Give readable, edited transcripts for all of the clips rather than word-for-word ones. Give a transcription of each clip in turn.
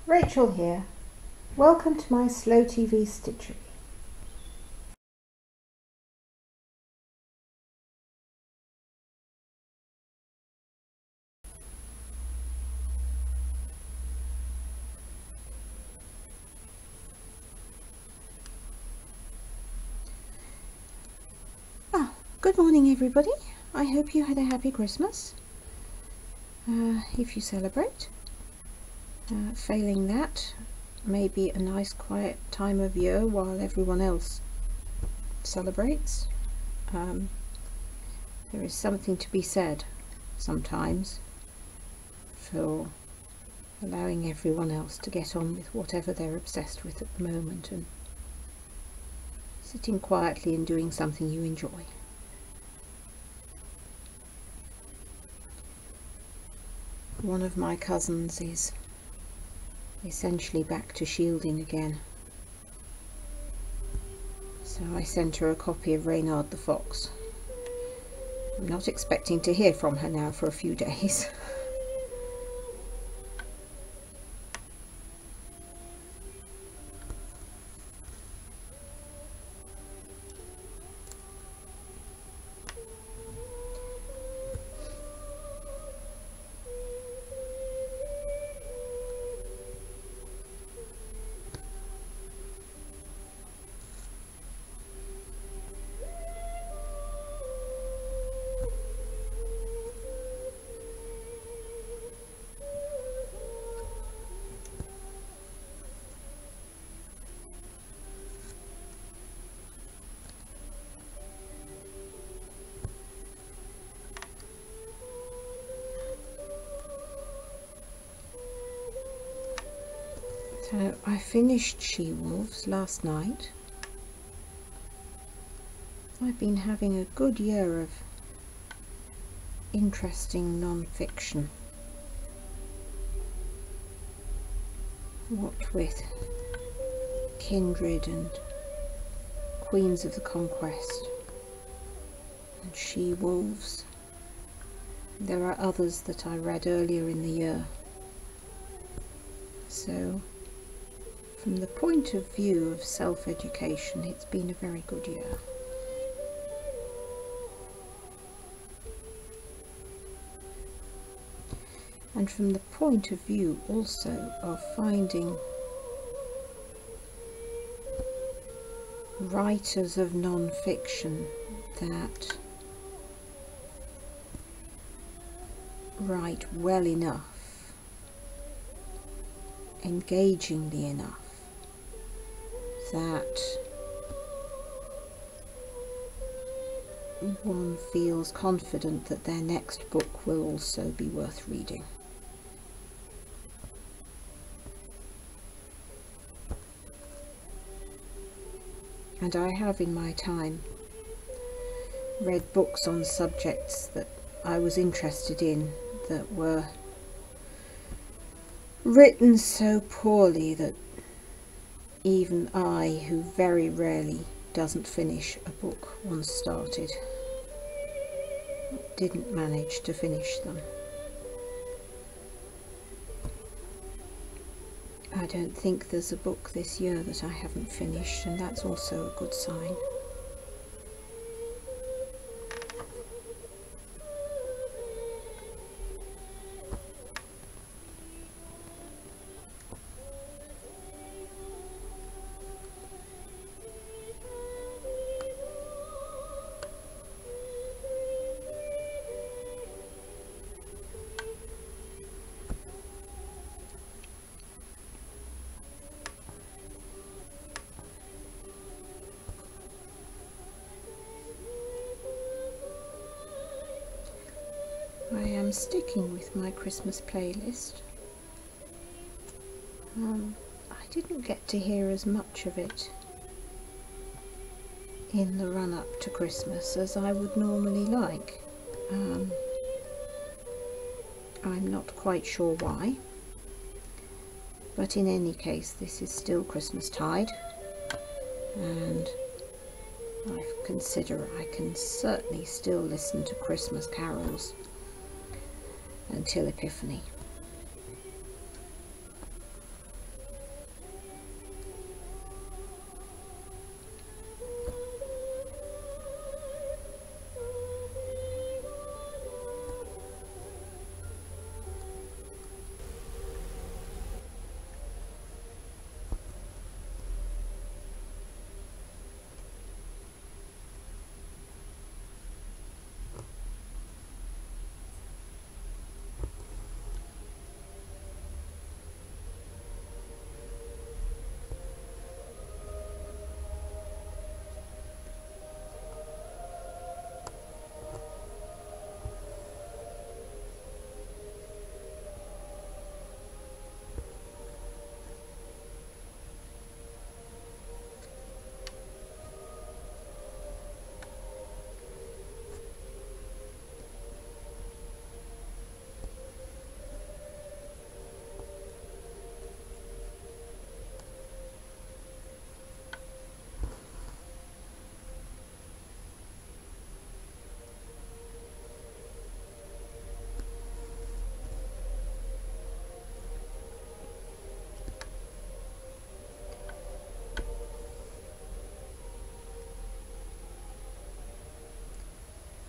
Rachel here. Welcome to my Slow TV Stitchery. Good morning everybody. I hope you had a happy Christmas, if you celebrate. Failing that, maybe a nice quiet time of year while everyone else celebrates. There is something to be said sometimes for allowing everyone else to get on with whatever they're obsessed with at the moment and sitting quietly and doing something you enjoy. One of my cousins is essentially back to shielding again, so I sent her a copy of Reynard the Fox. I'm not expecting to hear from her now for a few days. So I finished She-Wolves last night. I've been having a good year of interesting non-fiction. What with Kindred and Queens of the Conquest and She-Wolves. There are others that I read earlier in the year. So from the point of view of self-education, it's been a very good year. And from the point of view also of finding writers of non-fiction that write well enough, engagingly enough, that one feels confident that their next book will also be worth reading. And I have in my time read books on subjects that I was interested in that were written so poorly that even I, who very rarely doesn't finish a book once started, didn't manage to finish them. I don't think there's a book this year that I haven't finished, and that's also a good sign. I am sticking with my Christmas playlist. I didn't get to hear as much of it in the run-up to Christmas as I would normally like. I'm not quite sure why, but in any case this is still Christmastide, and I consider I can certainly still listen to Christmas carols until Epiphany.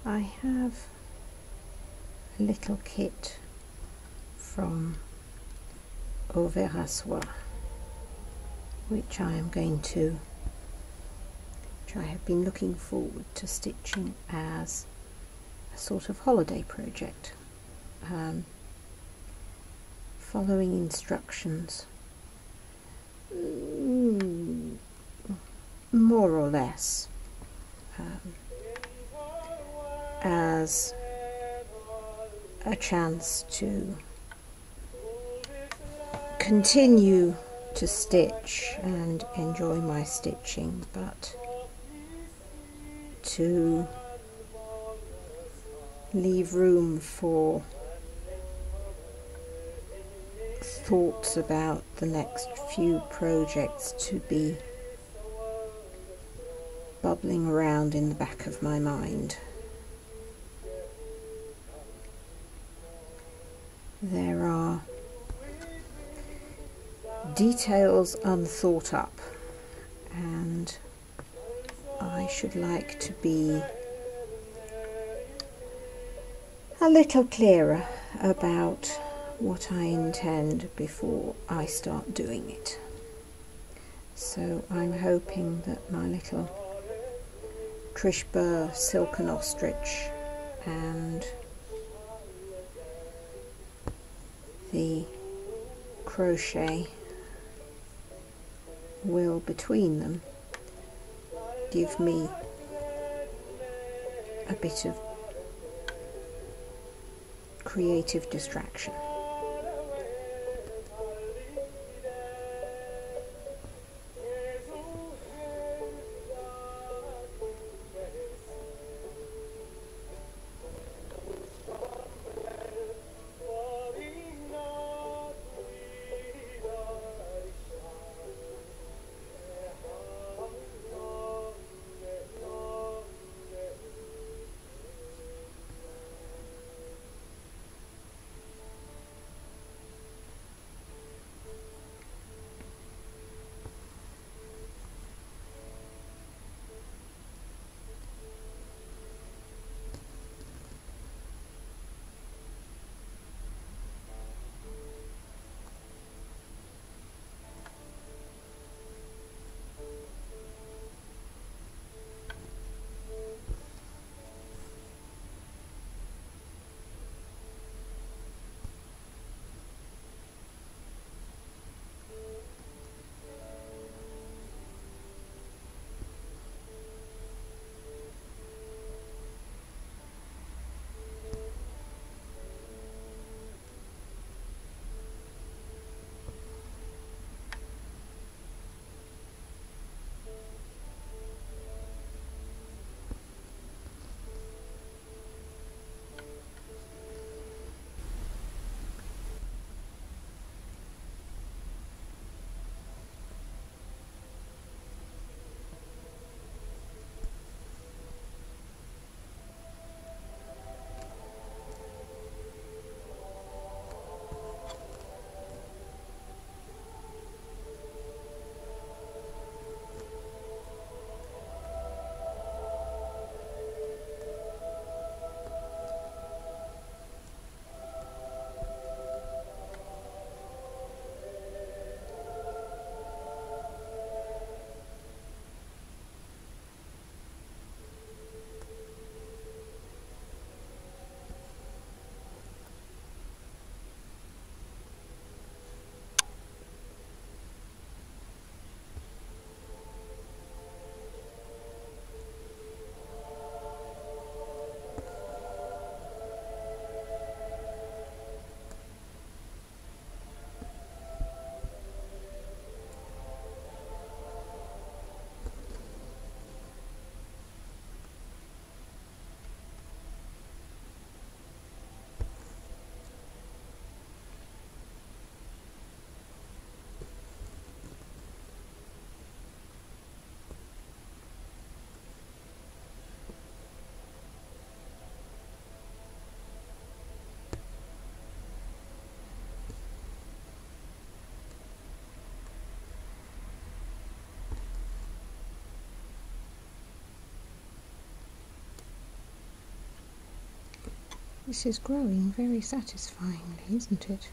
I have a little kit from Au Ver à Soi, which I have been looking forward to stitching as a sort of holiday project, following instructions more or less as a chance to continue to stitch and enjoy my stitching, but to leave room for thoughts about the next few projects to be bubbling around in the back of my mind. There are details unthought up, and I should like to be a little clearer about what I intend before I start doing it. So I'm hoping that my little Trish Burr silken ostrich and the crochet will, between them, give me a bit of creative distraction. This is growing very satisfyingly, isn't it?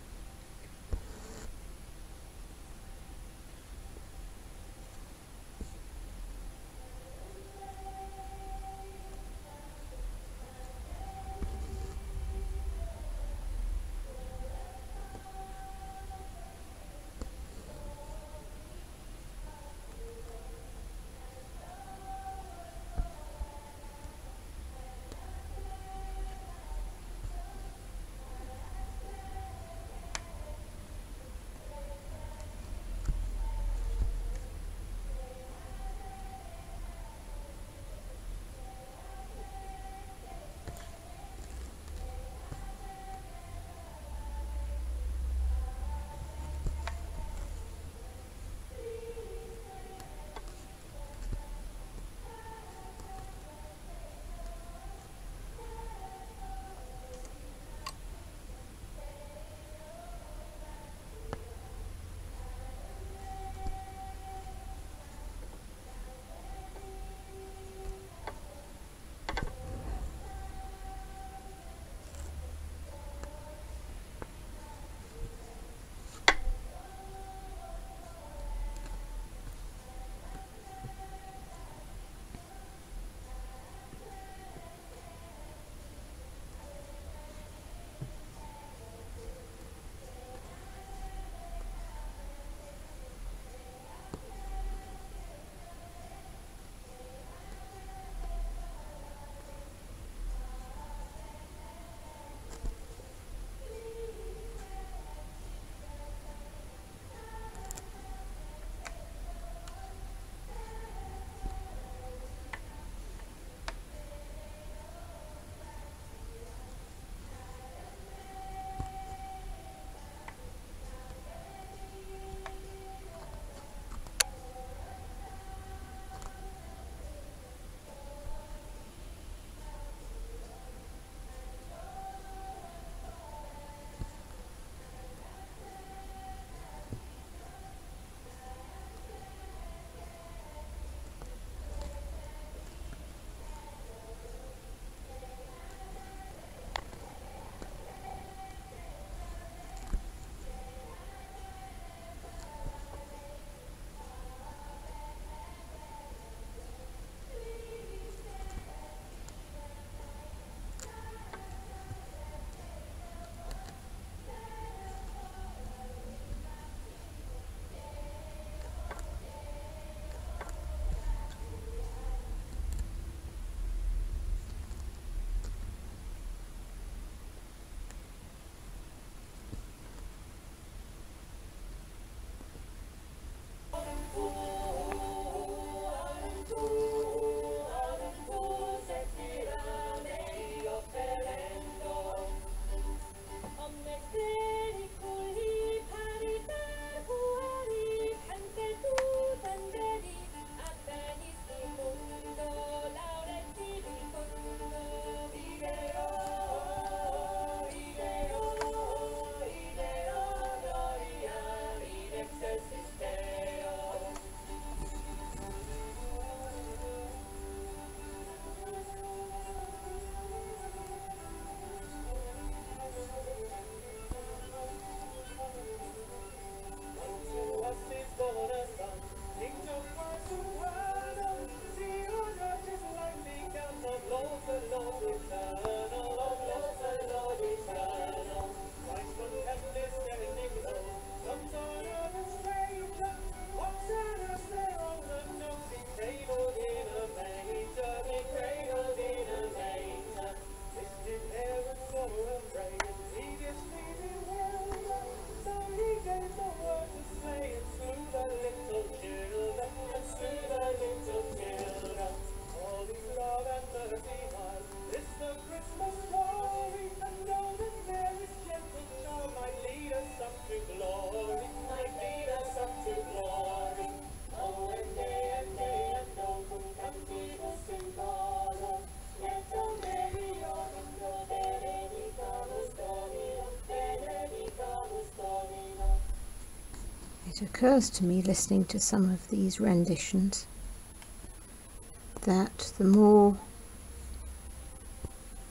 It occurs to me, listening to some of these renditions, that the more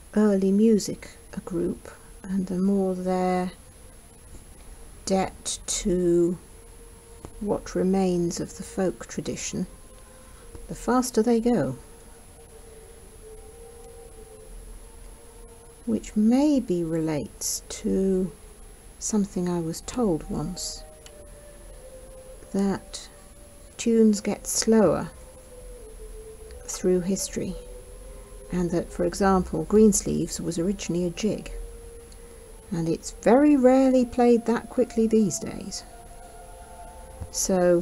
early music a group, and the more their debt to what remains of the folk tradition, the faster they go. Which maybe relates to something I was told once, that tunes get slower through history, and that, for example, Greensleeves was originally a jig, and it's very rarely played that quickly these days. So,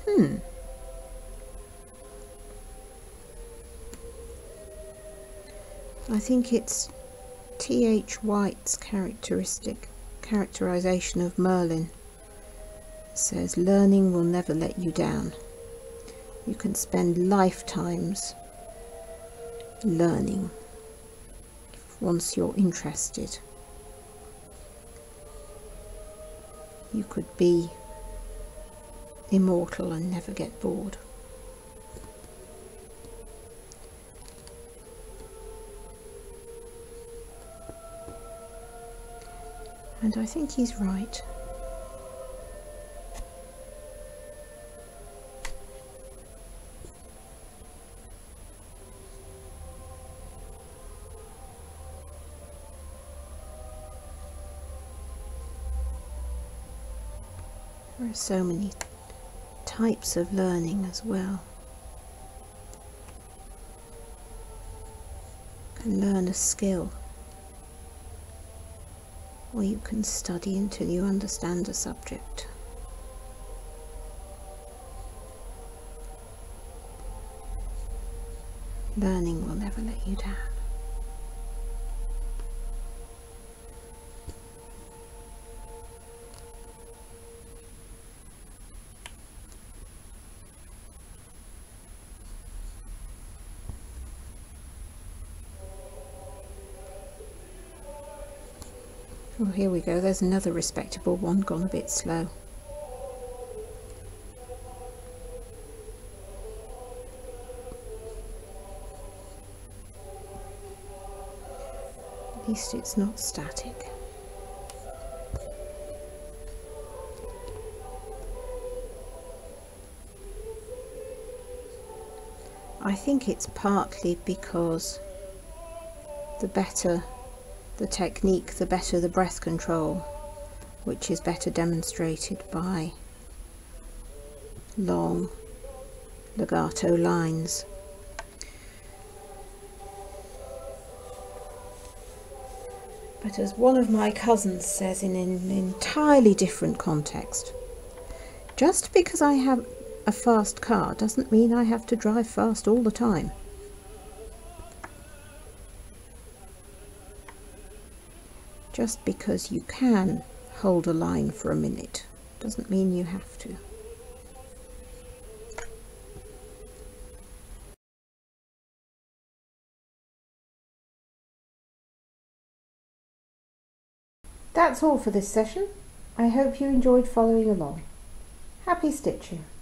I think it's T.H. White's characterization of Merlin. It says, learning will never let you down. You can spend lifetimes learning once you're interested. You could be immortal and never get bored. And I think he's right. There are so many types of learning as well. You can learn a skill, or you can study until you understand a subject. Learning will never let you down. Oh, here we go, there's another respectable one gone a bit slow. At least it's not static. I think it's partly because the better the technique, the better the breath control, which is better demonstrated by long legato lines. But as one of my cousins says in an entirely different context, just because I have a fast car doesn't mean I have to drive fast all the time. Just because you can hold a line for a minute doesn't mean you have to. That's all for this session. I hope you enjoyed following along. Happy stitching!